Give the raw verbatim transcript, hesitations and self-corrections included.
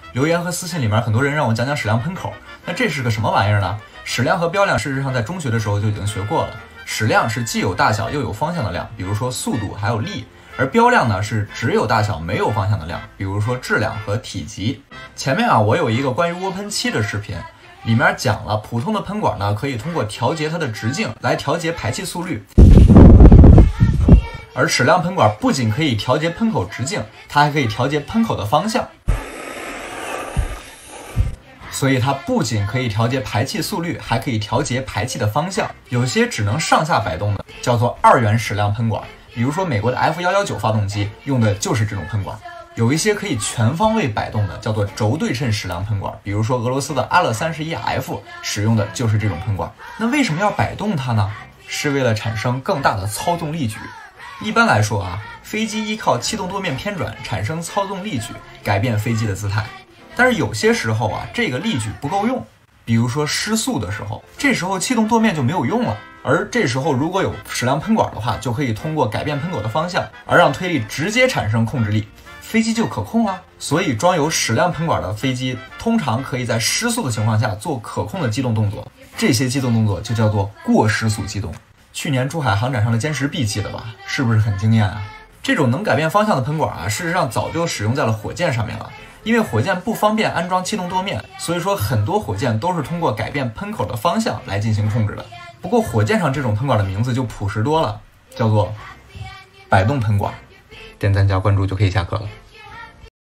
留言和私信里面很多人让我讲讲矢量喷口，那这是个什么玩意儿呢？矢量和标量事实上在中学的时候就已经学过了。矢量是既有大小又有方向的量，比如说速度还有力，而标量呢是只有大小没有方向的量，比如说质量和体积。前面啊我有一个关于涡喷漆的视频，里面讲了普通的喷管呢可以通过调节它的直径来调节排气速率。而矢量喷管不仅可以调节喷口直径，它还可以调节喷口的方向。所以它不仅可以调节排气速率，还可以调节排气的方向。有些只能上下摆动的叫做二元矢量喷管，比如说美国的 F 一一九 发动机用的就是这种喷管。有一些可以全方位摆动的叫做轴对称矢量喷管，比如说俄罗斯的阿勒三十一 F 使用的就是这种喷管。那为什么要摆动它呢？是为了产生更大的操纵力矩。一般来说啊，飞机依靠气动舵面偏转产生操纵力矩，改变飞机的姿态。但是有些时候啊，这个力矩不够用，比如说失速的时候，这时候气动舵面就没有用了。而这时候如果有矢量喷管的话，就可以通过改变喷口的方向，而让推力直接产生控制力，飞机就可控了。所以装有矢量喷管的飞机通常可以在失速的情况下做可控的机动动作，这些机动动作就叫做过失速机动。去年珠海航展上的歼十 B 记得吧？是不是很惊艳啊？这种能改变方向的喷管啊，事实上早就使用在了火箭上面了。因为火箭不方便安装气动舵面，所以说很多火箭都是通过改变喷口的方向来进行控制的。不过火箭上这种喷管的名字就朴实多了，叫做摆动喷管。点赞加关注就可以下课了。